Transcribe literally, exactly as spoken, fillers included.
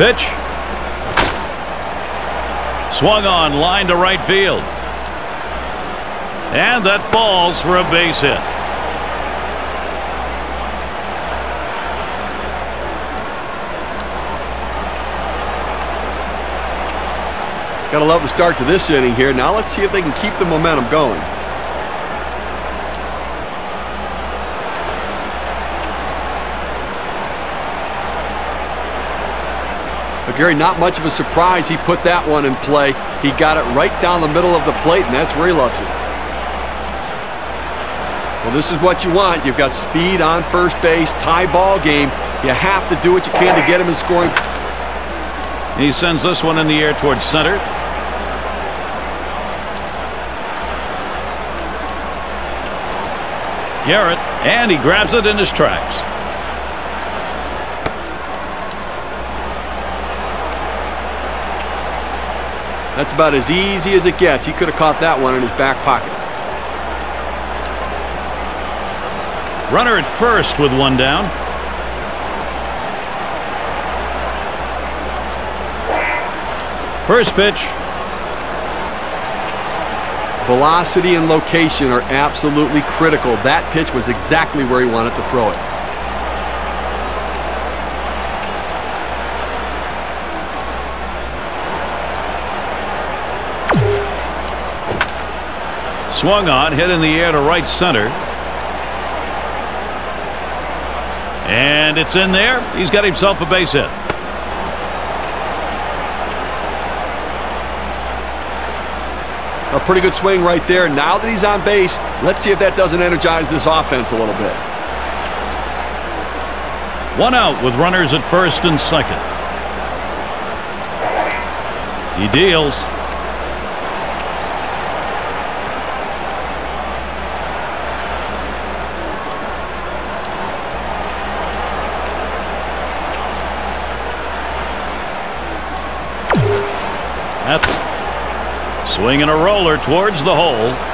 Pitch. Swung on, line to right field. And that falls for a base hit. Gotta love the start to this inning here. Now let's see if they can keep the momentum going. But Gary, not much of a surprise he put that one in play. He got it right down the middle of the plate, and that's where he loves it. Well, this is what you want. You've got speed on first base, tie ball game. You have to do what you can to get him in scoring. He sends this one in the air towards center. Garrett, and he grabs it in his tracks. That's about as easy as it gets. He could have caught that one in his back pocket. Runner at first with one down. First pitch. Velocity and location are absolutely critical. That pitch was exactly where he wanted to throw it. Swung on, hit in the air to right center. And it's in there. He's got himself a base hit. A pretty good swing right there. Now that he's on base, let's see if that doesn't energize this offense a little bit. One out with runners at first and second. He deals. That's swinging a roller towards the hole.